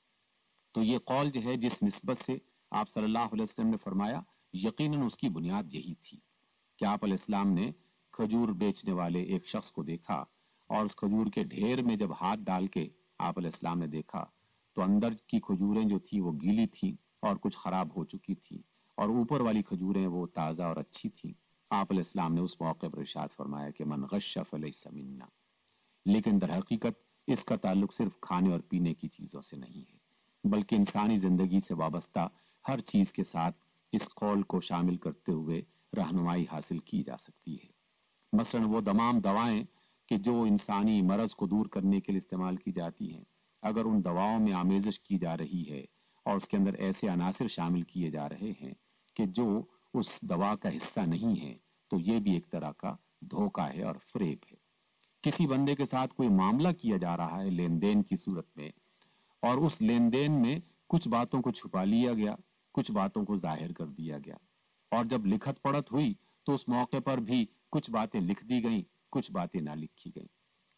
तो ये कौल जो है जिस निस्बत से आप सल्लल्लाहु अलैहि वसल्लम ने फरमाया, यकीनन उसकी बुनियाद यही थी कि आप अलैहिस्सलाम ने खजूर बेचने वाले एक शख्स को देखा और उस खजूर के ढेर में जब हाथ डाल के आप अलैहिस्सलाम ने देखा तो अंदर की खजूरें जो थी वो गीली थी और कुछ ख़राब हो चुकी थी और ऊपर वाली खजूरें वो ताज़ा और अच्छी थी। आप अलैहिस्सलाम ने उस मौके पर इरशाद फरमाया कि मन गश्शा फलैसा मिन्ना। लेकिन दर हकीकत इसका ताल्लुक सिर्फ खाने और पीने की चीज़ों से नहीं है बल्कि इंसानी ज़िंदगी से वाबस्ता हर चीज़ के साथ इस कौल को शामिल करते हुए रहनुमाई हासिल की जा सकती है। मसलन वो तमाम दवाएं कि जो इंसानी मरज़ को दूर करने के लिए इस्तेमाल की जाती हैं, अगर उन दवाओं में आमेज़श की जा रही है और उसके अंदर ऐसे अनासिर शामिल किए जा रहे हैं कि जो उस दवा का हिस्सा नहीं है, तो ये भी एक तरह का धोखा है और फ़रेब है। किसी बंदे के साथ कोई मामला किया जा रहा है लेन देन की सूरत में और उस लेन देन में कुछ बातों को छुपा लिया गया, कुछ बातों को जाहिर कर दिया गया और जब लिखत पढ़त हुई तो उस मौके पर भी कुछ बातें लिख दी गईं, कुछ बातें ना लिखी गईं।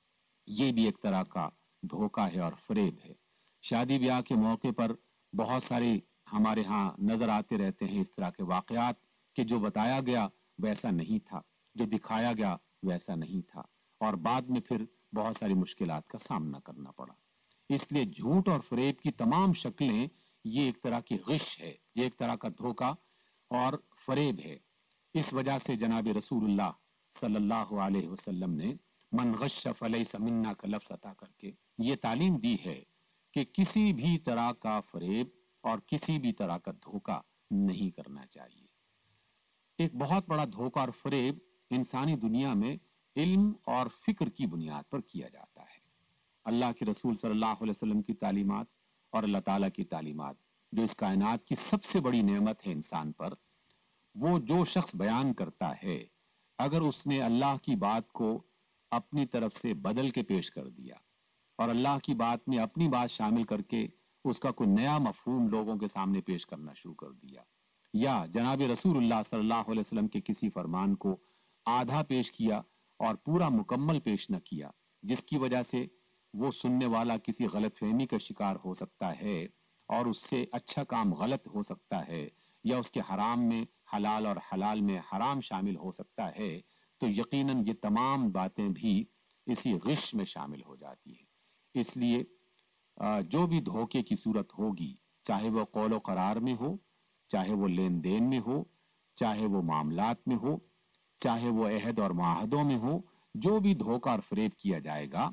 ये भी एक तरह का धोखा है और फ़रेब है। शादी ब्याह के मौके पर बहुत सारे हमारे यहाँ नज़र आते रहते हैं इस तरह के वाक़यात कि जो बताया गया वैसा नहीं था, जो दिखाया गया वैसा नहीं था और बाद में फिर बहुत सारी मुश्किलात का सामना करना पड़ा। इसलिए झूठ और फ़रेब की तमाम शक्लें ये एक तरह की गिश है, ये एक तरह का धोखा और फ़रेब है। इस वजह से जनाब रसूलुल्लाह सल्लल्लाहु अलैहि वसल्लम ने मन गश्शा फलैसा मिन्ना का लफ्ज़ अता करके ये तालीम दी है कि किसी भी तरह का फ़रेब और किसी भी तरह का धोखा नहीं करना चाहिए। एक बहुत बड़ा धोखा और फ़रेब इंसानी दुनिया में इल्म और फ़िक्र की बुनियाद पर किया जाता है। अल्लाह के रसूल सल्लल्लाहु अलैहि वसल्लम की तालीमात और अल्लाह ताला की तालीमात जो इस कायनात की सबसे बड़ी नेमत है इंसान पर, وہ جو شخص بیان کرتا ہے اگر اس نے اللہ کی بات کو اپنی طرف سے بدل کے پیش کر دیا اور اللہ کی بات میں اپنی بات شامل کر کے اس کا کوئی نیا مفہوم لوگوں کے سامنے پیش کرنا شروع کر دیا، یا جناب رسول اللہ صلی اللہ علیہ وسلم کے کسی فرمان کو آدھا پیش کیا اور پورا مکمل پیش نہ کیا، جس کی وجہ سے وہ سننے والا کسی غلط فہمی کا شکار ہو سکتا ہے اور اس سے اچھا کام غلط ہو سکتا ہے، یا اس کے حرام میں حلال اور حلال میں حرام شامل ہو سکتا ہے، تو یقیناً یہ تمام باتیں بھی اسی غش میں شامل ہو جاتی ہیں۔ اس لیے جو بھی دھوکے کی صورت ہوگی، چاہے وہ قول و قرار میں ہو، چاہے وہ لین دین میں ہو، چاہے وہ معاملات میں ہو، چاہے وہ عہد اور معاہدوں میں ہو، جو بھی دھوکہ اور فریب کیا جائے گا،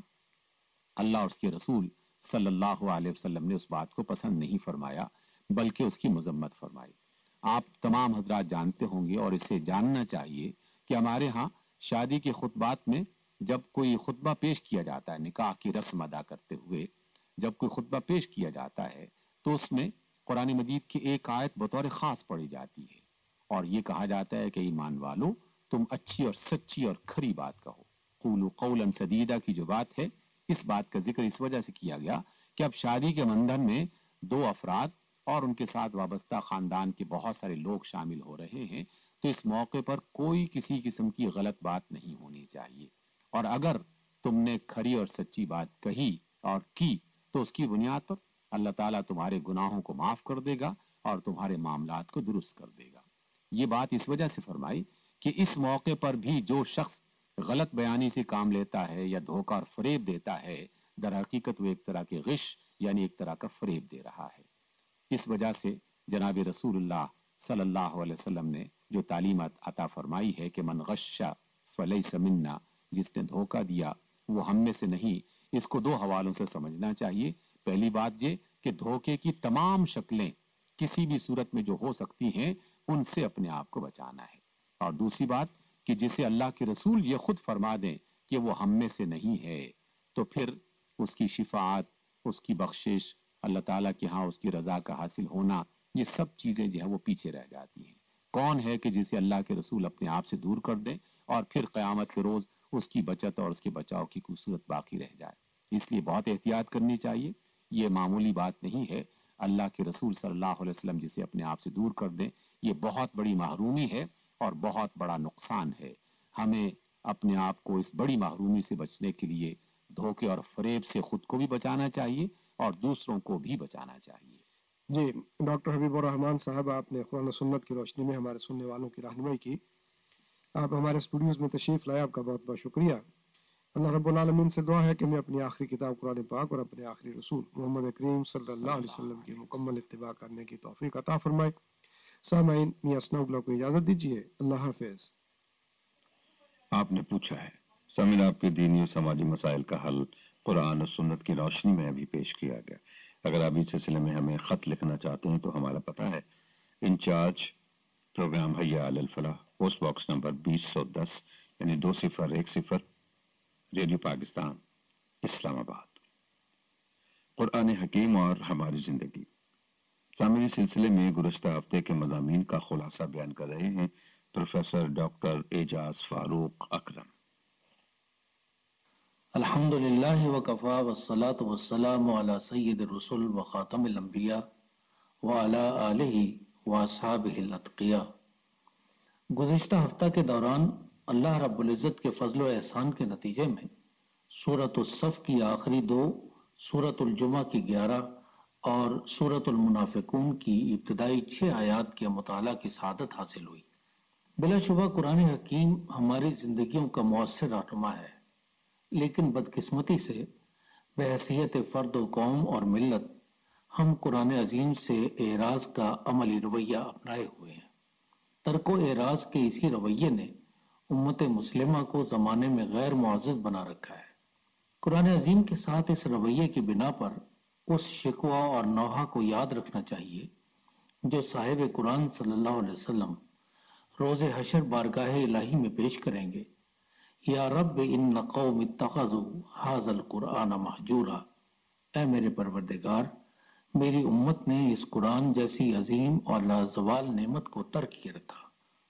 اللہ اور اس کے رسول صلی اللہ علیہ وسلم نے اس بات کو پسند نہیں فرمایا بلکہ اس کی مذمت فرمائی۔ آپ تمام حضرات جانتے ہوں گے اور اسے جاننا چاہیے کہ ہمارے ہاں شادی کے خطبات میں جب کوئی خطبہ پیش کیا جاتا ہے، نکاح کی رسم ادا کرتے ہوئے جب کوئی خطبہ پیش کیا جاتا ہے تو اس میں قرآن مجید کی ایک آیت بطور خاص پڑھی جاتی ہے اور یہ کہا جاتا ہے کہ ایمان والو تم اچھی اور سچی اور کھری بات کہو۔ قولوا قولا سدیدا کی جو بات ہے، اس بات کا ذکر اس وجہ سے کیا گیا کہ اب شادی کے بندھن میں دو افراد اور ان کے ساتھ وابستہ خاندان کے بہت سارے لوگ شامل ہو رہے ہیں، تو اس موقع پر کوئی کسی قسم کی غلط بات نہیں ہونی چاہیے، اور اگر تم نے کھری اور سچی بات کہی اور کی تو اس کی بنیاد پر اللہ تعالیٰ تمہارے گناہوں کو معاف کر دے گا اور تمہارے معاملات کو درست کر دے گا۔ یہ بات اس وجہ سے فرمائی کہ اس موقع پر بھی جو شخص غلط بیانی سے کام لیتا ہے یا دھوکہ اور فریب دیتا ہے، در حقیقت وہ ایک طرح کے غش یعنی ایک طرح کا فریب دے رہا ہے۔ اس وجہ سے جناب رسول اللہ صلی اللہ علیہ وسلم نے جو تعلیمات عطا فرمائی ہے کہ من غش فلیس منا، جس نے دھوکہ دیا وہ ہم میں سے نہیں، اس کو دو حوالوں سے سمجھنا چاہیے۔ پہلی بات یہ کہ دھوکے کی تمام شکلیں کسی بھی صورت میں جو ہو سکتی ہیں ان سے اپنے آپ کو بچانا ہے، اور دوسری بات کہ جسے اللہ کے رسول یہ خود فرما دیں کہ وہ ہم میں سے نہیں ہے تو پھر اس کی شفاعت، اس کی بخشش، اللہ تعالیٰ کے ہاں اس کی رضا کا حاصل ہونا، یہ سب چیزیں جو ہے وہ پیچھے رہ جاتی ہیں۔ کون ہے کہ جسے اللہ کے رسول اپنے آپ سے دور کر دیں اور پھر قیامت کے روز اس کی بچت اور اس کے بچاؤ کی کوئی صورت باقی رہ جائے؟ اس لیے بہت احتیاط کرنی چاہیے، یہ معمولی بات نہیں ہے۔ اللہ کے رسول صلی اللہ علیہ وسلم جسے اپنے آپ سے دور کر دیں، یہ بہت بڑی محرومی ہے اور بہت بڑا نقصان ہے۔ ہمیں اپنے آپ کو اس بڑی محرومی سے بچنے کے لیے دھوکے اور فریب سے خود کو بھی بچانا چاہیے اور دوسروں کو بھی بچانا چاہیے۔ جی ڈاکٹر حبیب الرحمان صاحب، آپ نے قرآن و سنت کی روشنی میں ہمارے سننے والوں کی رہنمائی کی، آپ ہمارے اسٹوڈیوز میں تشریف لائے، آپ کا بہت بہت شکریہ۔ اللہ رب العالمین سے دعا ہے کہ میں اپنی آخری کتاب قرآن پاک اور اپنے آخری رسول محمد کریم صلی اللہ علیہ وسلم کی مکمل اتباع کرنے کی توفیق عطا فرمائے۔ سامعین، میاں اسناء اللہ کو اجازت دیجیے، اللہ حافظ۔ آپ نے پوچھا ہے، سامعین، آپ کے دینی و سماجی مسائل کا حل قرآن و سنت کی روشنی میں ابھی پیش کیا گیا۔ اگر آپ اس سلسلے میں ہمیں خط لکھنا چاہتے ہیں تو ہمارا پتہ ہے انچارج پروگرام حیا علی الفلاح، پوسٹ باکس نمبر 2010 یعنی 2010، ریڈیو پاکستان، اسلام آباد۔ قرآن حکیم اور ہماری زندگی۔ سامعین، سلسلے میں گزشتہ ہفتے کے مضامین کا خلاصہ بیان کر رہے ہیں پروفیسر ڈاکٹر اعجاز فاروق اکرم۔ الحمدللہ وکفا والصلاة والسلام علی سید الرسل وخاتم الانبیاء وعلی آلہ واصحابہ الاتقیاء۔ گزشتہ ہفتہ کے دوران اللہ رب العزت کے فضل و احسان کے نتیجے میں سورۃ الصف کی آخری دو، سورۃ الجمعہ کی 11 اور سورۃ المنافقون کی ابتدائی 6 آیات کے مطالعہ کی سعادت حاصل ہوئی۔ بلا شبہ قرآن حکیم ہماری زندگیوں کا مؤثر رہنما ہے، لیکن بدقسمتی سے بحیثیت فرد و قوم اور ملت ہم قرآن عظیم سے اعراض کا عملی رویہ اپنائے ہوئے ہیں۔ ترک و اعراض کے اسی رویے نے امت مسلمہ کو زمانے میں غیر معزز بنا رکھا ہے۔ قرآن عظیم کے ساتھ اس رویے کی بنا پر اس شکوہ اور نوحہ کو یاد رکھنا چاہیے جو صاحب قرآن صلی اللہ علیہ وسلم روز حشر بارگاہ الہی میں پیش کریں گے۔ یا رب ان قوم اتخذوا ھذا القرآن مہجورا، اے میرے پروردگار، میری امت نے اس قرآن جیسی عظیم اور لازوال نعمت کو ترک کیے رکھا۔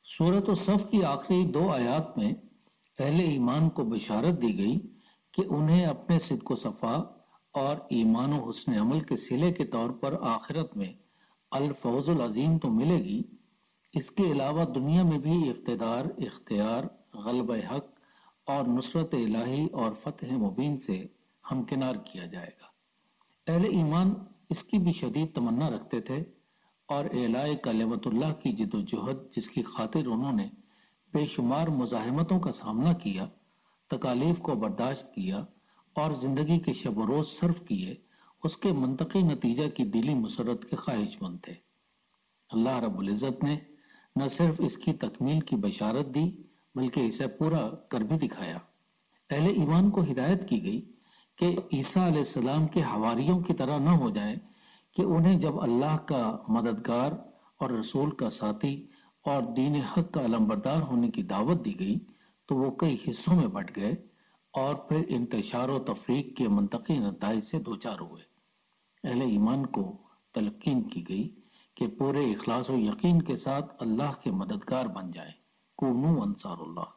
सूरत सफ़ की आखिरी 2 आयात में अहले ईमान को बशारत दी गई कि उन्हें अपने सिद्क़ व सफ़ा और ईमान व हुस्न अमल के सिले के तौर पर आखिरत में अल फौज़ुल अज़ीम तो मिलेगी। इसके अलावा दुनिया में भी इक़्तिदार, इख्तियार, ग़लबे हक़ और नुसरत इलाही और फ़तह मुबीन से हमकिनार किया जाएगा। अहले ईमान इसकी भी शदीद तमन्ना रखते थे और एलाए कलिमतुल्लाह की जिद्दोजहद, जिसकी खातिर उन्होंने बेशुमार मुज़ाहिमतों का सामना किया, तकालीफ को बर्दाश्त किया और ज़िंदगी के शब रोज़ सर्फ किए, उसके मंतकी नतीजा की दिली मुसरत के ख्वाहिशमंद थे। अल्लाह रब्बुल इज़्ज़त ने न सिर्फ इसकी तकमील की बशारत दी बल्कि इसे पूरा कर भी दिखाया। अहले ईमान को हिदायत की गई कि ईसा अलैहिस्सलाम के हवारियों की तरह न हो जाए कि उन्हें जब अल्लाह का मददगार और रसूल का साथी और दीन हक का अलमबरदार होने की दावत दी गई तो वो कई हिस्सों में बट गए और फिर इंतशार व तफरीक के मंतकी नताइज से दोचार हुए। अहले ईमान को तलकीन की गई कि पूरे इखलास व यकीन के साथ अल्लाह के मददगार बन जाएं। कुनू अंसारुल्लाह।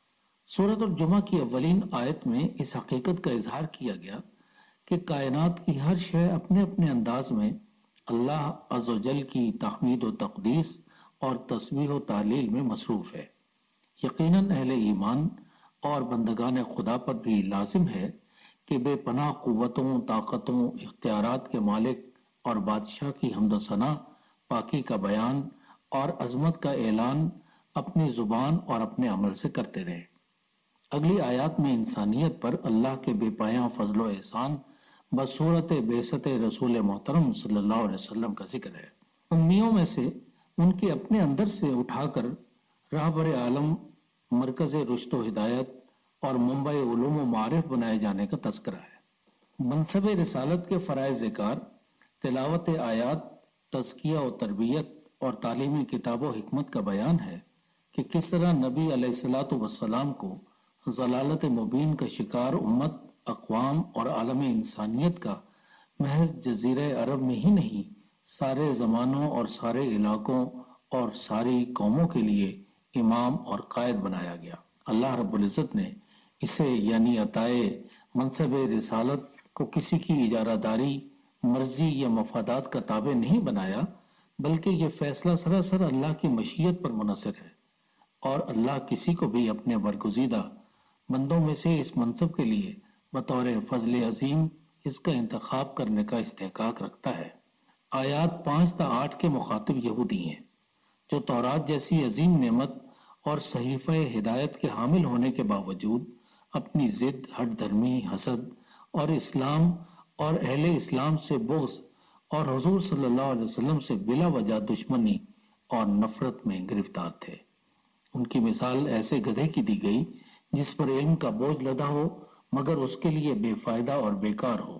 सूरत जुमा की अव्वलीन आयत में इस हकीकत का इजहार किया गया कि कायनात की हर शय अपने अपने अंदाज में अल्लाह अज़्ज़वजल की तहमीद व तक़दीस और तस्बीह व तालील में मसरूफ़ है। यकीनन अहले ईमान और बंदगान खुदा पर भी लाजिम है कि बेपनाह क़ुव्वतों, ताकतों, इख्तियारात के मालिक और बादशाह की हम्द व सना, पाकी का बयान और अज़मत का ऐलान अपनी ज़ुबान और अपने अमल से करते रहे। अगली आयत में इंसानियत पर अल्लाह के बेपाया फजलो एहसान बसूरत बेसत रसूल मोहतरम सल्लल्लाहु अलैहि वसल्लम का जिक्र है। उम्मियों में से उनके अपने अंदर से उठाकर राहबर आलम, मरकज़ रुश्द व हिदायत और मंबा उलूम व मारिफ बनाए जाने का तज़किरा है। मनसब रिसालत के फ़राइज़ कार, तिलावत आयात, तज़किया व तरबियत और तालीमी किताब व हिकमत का बयान है कि किस तरह नबी अलैहिस्सलातु वस्सलाम को ज़लालत मुबीन का शिकार उम्मत, अक़वाम और आलम इंसानियत का महज जज़ीरा अरब में ही नहीं, सारे ज़मानों और सारे इलाकों और सारी कौमों के लिए इमाम और कायद बनाया गया। अल्लाह रब्बुल इज़्ज़त ने इसे यानी अताए मनसब रिसालत को किसी की इजारादारी, मर्जी या मफादात का ताबे नहीं बनाया, बल्कि ये फैसला सरासर अल्लाह की मशीयत पर मुनसर है और अल्लाह किसी को भी अपने बरगुज़ीदा बंदों में से इस मनसब के लिए बतौर फजल अजीम इसका इंतखाब करने का इस्तेहकाक रखता है। आयात 5 से 8 के मुखातिब यहूदी हैं जो तौरात जैसी अजीम नेमत और सहीफ़ा हिदायत के हामिल होने के बावजूद अपनी जिद, हट धर्मी, हसद और इस्लाम और अहले इस्लाम से बोझ और हुजूर सल्लल्लाहु अलैहि वसल्लम से बिला वजह दुश्मनी और नफरत में गिरफ्तार थे। उनकी मिसाल ऐसे गधे की दी गई जिस पर इल्म का बोझ लदा हो मगर उसके लिए बेफायदा और बेकार हो।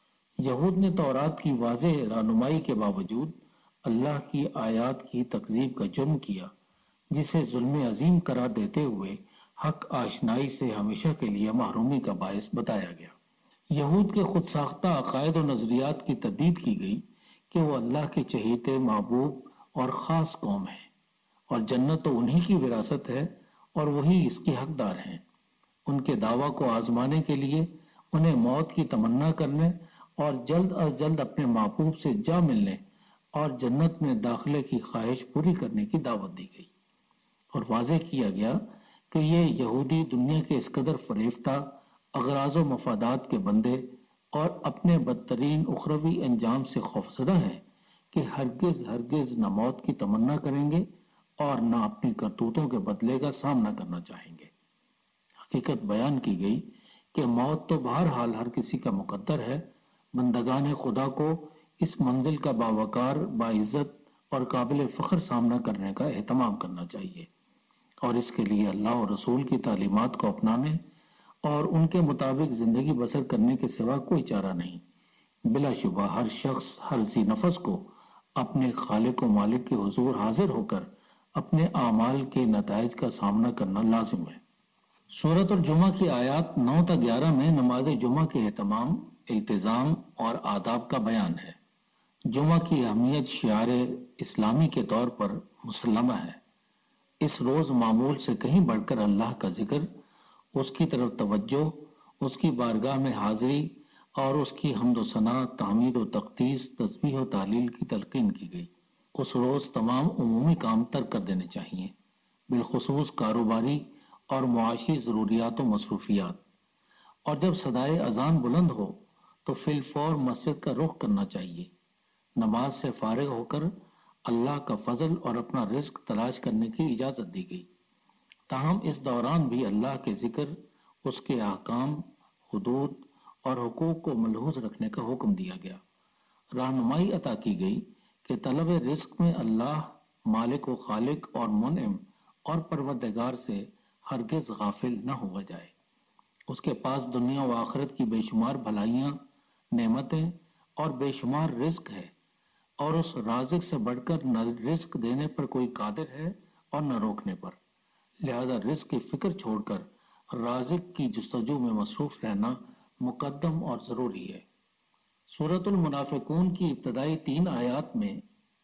यहूद ने तौरात की वाज़ेह रहनुमाई के बावजूद अल्लाह की आयात की तकज़ीब का जुर्म किया, जिसे जुल्म अजीम करार देते हुए हक आशनाई से हमेशा के लिए महरूमी का बायस बताया गया। यहूद के खुद साख्ता अकायद और नज़रियात की तरदीद की गई कि वो अल्लाह के चहीते, महबूब और ख़ास कौम है और जन्नत तो उन्हीं की विरासत है और वही इसके हकदार हैं। उनके दावा को आजमाने के लिए उन्हें मौत की तमन्ना करने और जल्द अज जल्द अपने महबूब से जा मिलने और जन्नत में दाखिले की ख्वाहिश पूरी करने की दावत दी गई और वाज़ेह किया गया कि ये यहूदी दुनिया के इस कदर फरेफ्ता, अगराज़ व मफादात के बंदे और अपने बदतरीन उखरवी अंजाम से खौफज़दा हैं कि हरगिज़ हरगिज़ न मौत की तमन्ना करेंगे और न अपनी करतूतों के बदले का सामना करना चाहेंगे। हकीकत बयान की गई कि मौत तो बहरहाल हर किसी का मुकद्दर है। बंदगान खुदा को इस मंजिल का बावकार, बाइज़्ज़त और काबिल फ़ख्र सामना करने का एहतमाम करना चाहिए और इसके लिए अल्लाह और रसूल की तालीमात को अपनाने और उनके मुताबिक ज़िंदगी बसर करने के सिवा कोई चारा नहीं। बिलाशुबा हर शख्स, हर ज़ी नफस को अपने खालिक व मालिक के हुजूर हाजिर होकर अपने आमाल के नताइज का सामना करना लाजिम है। सूरत और जुमा की आयात 9 से 11 में नमाज जुमा के एहतमाम, इल्तिज़ाम और आदाब का बयान है। जुमा की अहमियत शियार इस्लामी के तौर पर मुसल्लमा है। اس روز معمول سے کہیں بڑھ کر اللہ کا ذکر، اس کی طرف توجہ، اس کی بارگاہ میں حاضری اور اس کی حمد و ثنا، تعمید و تقدیس، تسبیح و تحلیل کی تلقین کی گئی۔ اس روز تمام عمومی کام ترک کر دینے چاہیے، بالخصوص کاروباری اور معاشی ضروریات و مصروفیات، اور جب صدائے اذان بلند ہو تو فی الفور مسجد کا رخ کرنا چاہیے۔ نماز سے فارغ ہو کر اللہ کا فضل اور اپنا رزق تلاش کرنے کی اجازت دی گئی، تاہم اس دوران بھی اللہ کے ذکر، اس کے احکام، حدود اور حقوق کو ملحوظ رکھنے کا حکم دیا گیا۔ رہنمائی عطا کی گئی کہ طلب رزق میں اللہ مالک و خالق اور منعم اور پروردگار سے ہرگز غافل نہ ہوا جائے۔ اس کے پاس دنیا و آخرت کی بے شمار بھلائیاں، نعمتیں اور بے شمار رزق ہے، اور اس رازق سے بڑھ کر نہ رزق دینے پر کوئی قادر ہے اور نہ روکنے پر، لہذا رزق کی فکر چھوڑ کر رازق کی جستجو میں مصروف رہنا مقدم اور ضروری ہے۔ سورۃ المنافقون کی ابتدائی 3 آیات میں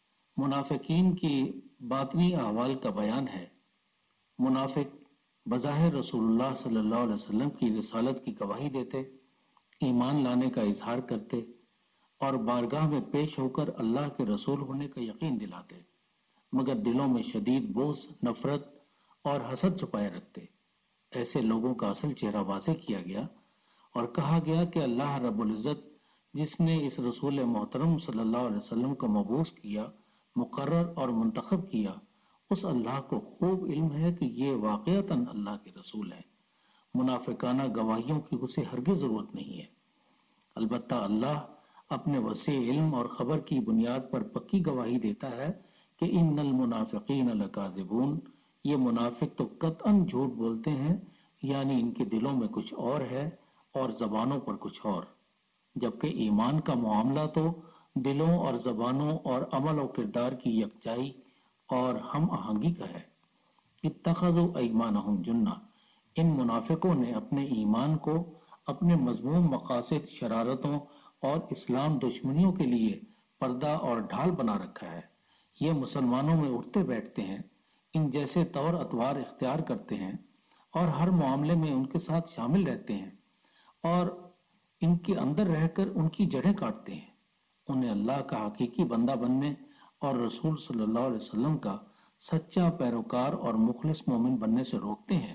منافقین کی باطنی احوال کا بیان ہے۔ منافق بظاہر رسول اللہ صلی اللہ علیہ وسلم کی رسالت کی گواہی دیتے، ایمان لانے کا اظہار کرتے اور بارگاہ میں پیش ہو کر اللہ کے رسول ہونے کا یقین دلاتے، مگر دلوں میں شدید بغض، نفرت اور حسد چھپائے رکھتے۔ ایسے لوگوں کا اصل چہرہ واضح کیا گیا اور کہا گیا کہ اللہ رب العزت جس نے اس رسول محترم صلی اللہ علیہ وسلم کو مبعوث کیا، مقرر اور منتخب کیا، اس اللہ کو خوب علم ہے کہ یہ واقعتاً اللہ کے رسول ہیں۔ منافقانہ گواہیوں کی اسے ہرگز ضرورت نہیں ہے۔ البتہ اللہ اپنے وسیع علم اور خبر کی بنیاد پر پکی گواہی دیتا ہے کہ ان المنافقین لکاذبون، یہ منافق تو قطعاً جھوٹ بولتے ہیں، یعنی ان کے دلوں میں کچھ اور ہے اور زبانوں پر کچھ اور، جبکہ ایمان کا معاملہ تو دلوں اور زبانوں اور عمل و کردار کی یکجائی اور ہم آہنگی کا ہے۔ اتخذوا ایمانہم جنہ، ان منافقوں نے اپنے ایمان کو اپنے مذموم مقاصد، شرارتوں اور اسلام دشمنیوں کے لیے پردہ اور ڈھال بنا رکھا ہے۔ یہ مسلمانوں میں اٹھتے بیٹھتے ہیں، ان جیسے طور اطوار اختیار کرتے ہیں اور ہر معاملے میں ان کے ساتھ شامل رہتے ہیں اور ان کے اندر رہ کر ان کی جڑیں کاٹتے ہیں۔ انہیں اللہ کا حقیقی بندہ بننے اور رسول صلی اللہ علیہ وسلم کا سچا پیروکار اور مخلص مومن بننے سے روکتے ہیں۔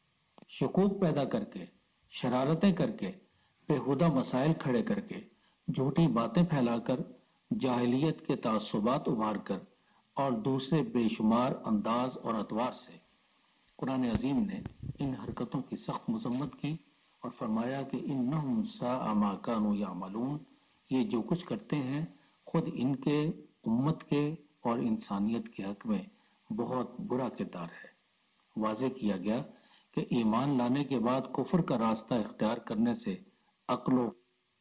شکوک پیدا کر کے، شرارتیں کر کے، بےہودہ مسائل کھڑے کر کے، جھوٹی باتیں پھیلا کر، جاہلیت کے تعصبات ابھار کر اور دوسرے بے شمار انداز اور اطوار سے۔ قرآن عظیم نے ان حرکتوں کی سخت مذمت کی اور فرمایا کہ انہم ساء ما کانوا یعملون، یہ جو کچھ کرتے ہیں خود ان کے، امت کے اور انسانیت کے حق میں بہت برا کردار ہے۔ واضح کیا گیا کہ ایمان لانے کے بعد کفر کا راستہ اختیار کرنے سے عقل و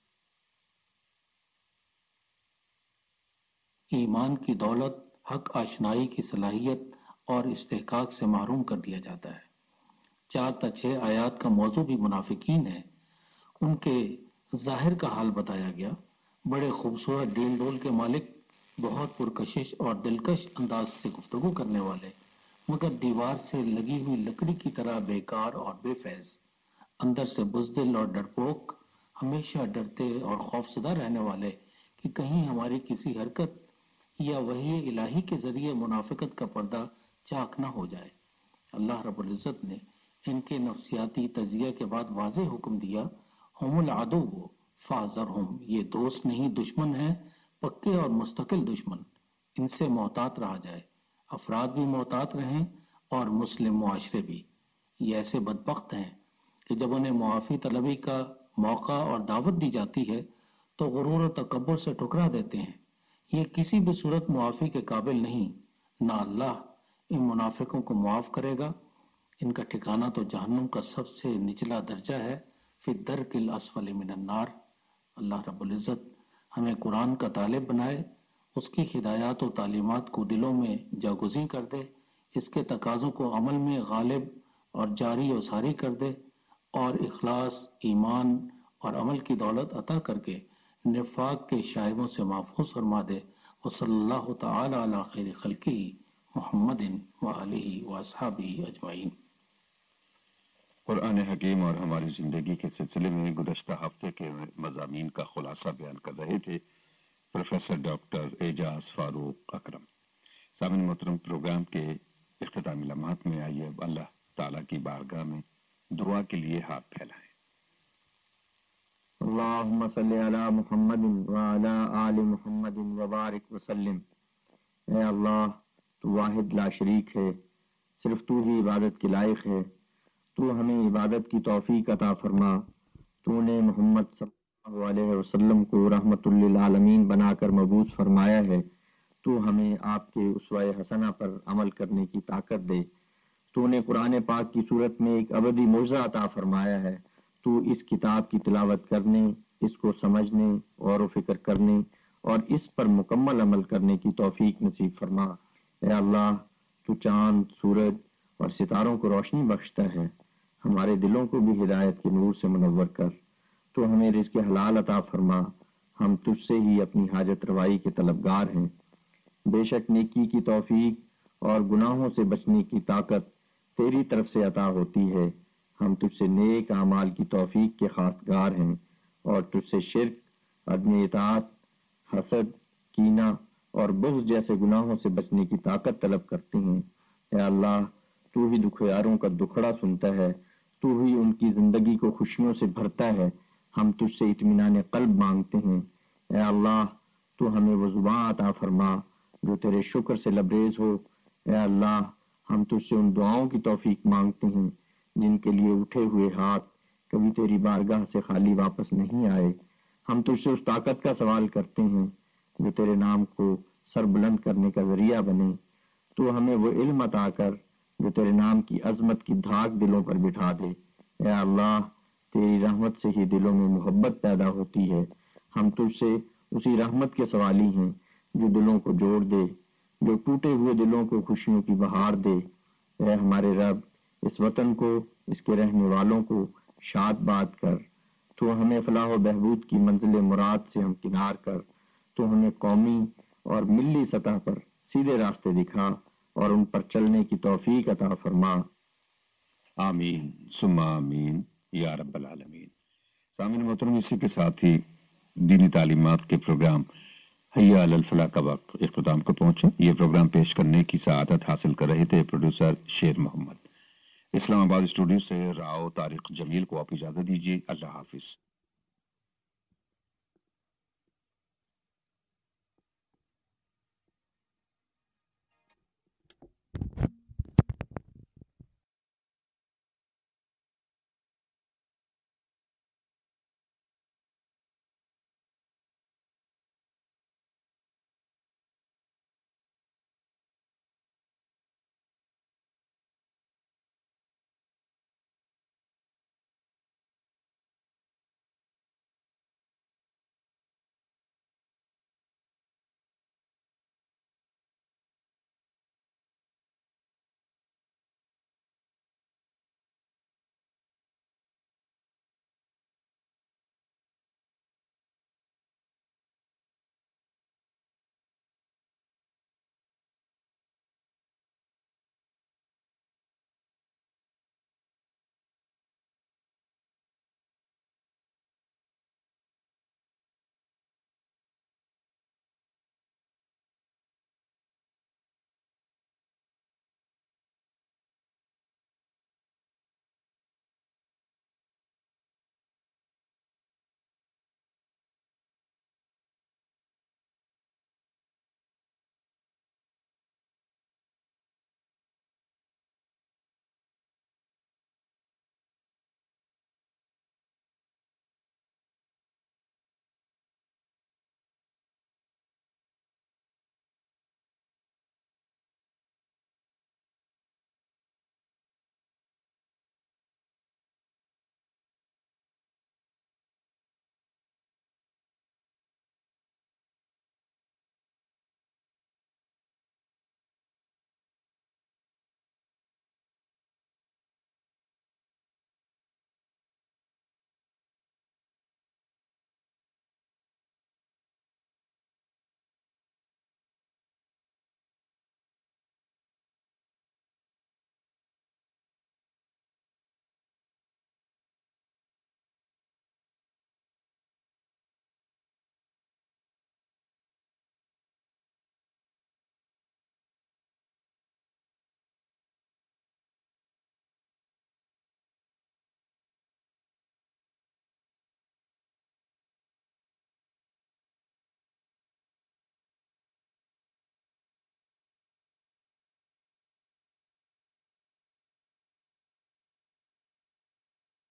ایمان کی دولت، حق آشنائی کی صلاحیت اور استحقاق سے محروم کر دیا جاتا ہے۔ 4 تا 6 آیات کا موضوع بھی منافقین ہے۔ ان کے ظاہر کا حال بتایا گیا۔ بڑے خوبصورت ڈیل ڈول کے مالک، بہت پرکشش اور دلکش انداز سے گفتگو کرنے والے، مگر دیوار سے لگی ہوئی لکڑی کی طرح بیکار اور بے فیض، اندر سے بزدل اور ڈرپوک، ہمیشہ ڈرتے اور خوفزدہ رہنے والے کہ کہیں ہماری کسی حرکت یا وحی الہی کے ذریعے منافقت کا پردہ چاک نہ ہو جائے۔ اللہ رب العزت نے ان کے نفسیاتی تجزیہ کے بعد واضح حکم دیا، ہم العدو فاحذرہم، یہ دوست نہیں دشمن ہیں، پکے اور مستقل دشمن، ان سے محتاط رہا جائے۔ افراد بھی محتاط رہیں اور مسلم معاشرے بھی۔ یہ ایسے بدبخت ہیں کہ جب انہیں معافی طلبی کا موقع اور دعوت دی جاتی ہے تو غرور و تکبر سے ٹھکرا دیتے ہیں۔ یہ کسی بھی صورت معافی کے قابل نہیں، نہ اللہ ان منافقوں کو معاف کرے گا۔ ان کا ٹھکانہ تو جہنم کا سب سے نچلا درجہ ہے، فی الدرک الاسفل من النار۔ اللہ رب العزت ہمیں قرآن کا طالب بنائے، اس کی ہدایات و تعلیمات کو دلوں میں جاگزیں کر دے، اس کے تقاضوں کو عمل میں غالب اور جاری و ساری کر دے، اور اخلاص، ایمان اور عمل کی دولت عطا کر کے نفاق کے شائبوں سے محفوظ فرما دے۔ وصلی اللہ تعالی علی خیر خلقہ محمد وآلہ وصحبہ اجمعین۔ قرآن حکیم اور ہماری زندگی کے سلسلے میں گزشتہ ہفتے کے مضامین کا خلاصہ بیان کر رہے تھے پروفیسر ڈاکٹر اعجاز فاروق اکرم۔ سامعین محترم، پروگرام کے اختتامی لمحات میں آئیے اب اللہ تعالیٰ کی بارگاہ میں دعا کے لیے ہاتھ پھیلائیں۔ اللہم صلی علی محمد وعلی آل محمد وبارک وسلم۔ اے اللہ، تو واحد لا شریک ہے، صرف تو ہی عبادت کے لائق ہے۔ تو ہمیں عبادت کی توفیق عطا فرما۔ تو نے محمد صلی اللہ علیہ وسلم کو رحمت للعالمین بنا کر مبعوث فرمایا ہے۔ تو ہمیں آپ کے اسوہ حسنہ پر عمل کرنے کی طاقت دے۔ تو نے قرآن پاک کی صورت میں ایک ابدی معجزہ عطا فرمایا ہے۔ تو اس کتاب کی تلاوت کرنے، اس کو سمجھنے، غور و فکر کرنے اور اس پر مکمل عمل کرنے کی توفیق نصیب فرما۔ اے اللہ، تو چاند، سورج اور ستاروں کو روشنی بخشتا ہے، ہمارے دلوں کو بھی ہدایت کے نور سے منور کر۔ تو ہمیں رزق حلال عطا فرما، ہم تجھ سے ہی اپنی حاجت روائی کے طلبگار ہیں۔ بے شک نیکی کی توفیق اور گناہوں سے بچنے کی طاقت تیری طرف سے عطا ہوتی ہے۔ ہم تجھ سے نیک اعمال کی توفیق کے خواستگار ہیں اور تجھ سے شرک، عدم اطاعت، حسد، کینہ اور بغض جیسے گناہوں سے بچنے کی طاقت طلب کرتے ہیں۔ اے اللہ، تو ہی دکھیاروں کا دکھڑا سنتا ہے، تو ہی ان کی زندگی کو خوشیوں سے بھرتا ہے۔ ہم تجھ سے اطمینان قلب مانگتے ہیں۔ اے اللہ، تو ہمیں وہ زبان عطا فرما جو تیرے شکر سے لبریز ہو۔ اے اللہ، ہم تجھ سے ان دعاؤں کی توفیق مانگتے ہیں جن کے لیے اٹھے ہوئے ہاتھ کبھی تیری بارگاہ سے خالی واپس نہیں آئے۔ ہم تجھ سے اس طاقت کا سوال کرتے ہیں جو تیرے نام کو سر بلند کرنے کا ذریعہ بنے۔ تو ہمیں وہ علم عطا کر جو تیرے نام کی عظمت کی دھاک دلوں پر بٹھا دے۔ اے اللہ، تیری رحمت سے ہی دلوں میں محبت پیدا ہوتی ہے۔ ہم تجھ سے اسی رحمت کے سوالی ہیں جو دلوں کو جوڑ دے، جو ٹوٹے ہوئے دلوں کو خوشیوں کی بہار دے۔ اے ہمارے رب، اس وطن کو، اس کے رہنے والوں کو شاد باد کر۔ تو ہمیں فلاح و بہبود کی منزل مراد سے ہمکنار کر۔ تو ہمیں قومی اور ملی سطح پر سیدھے راستے دکھا اور ان پر چلنے کی توفیق عطا فرما۔ آمین ثم آمین یا رب العالمین۔ سامعین محترم، اسی کے ساتھ ہی دینی تعلیمات کے پروگرام حی علی الفلاح کا وقت اختتام کو پہنچا۔ یہ پروگرام پیش کرنے کی سعادت حاصل کر رہے تھے پروڈیوسر شیر محمد۔ اسلام آباد اسٹوڈیو سے راؤ طارق جمیل کو آپ اجازت دیجیے۔ اللہ حافظ۔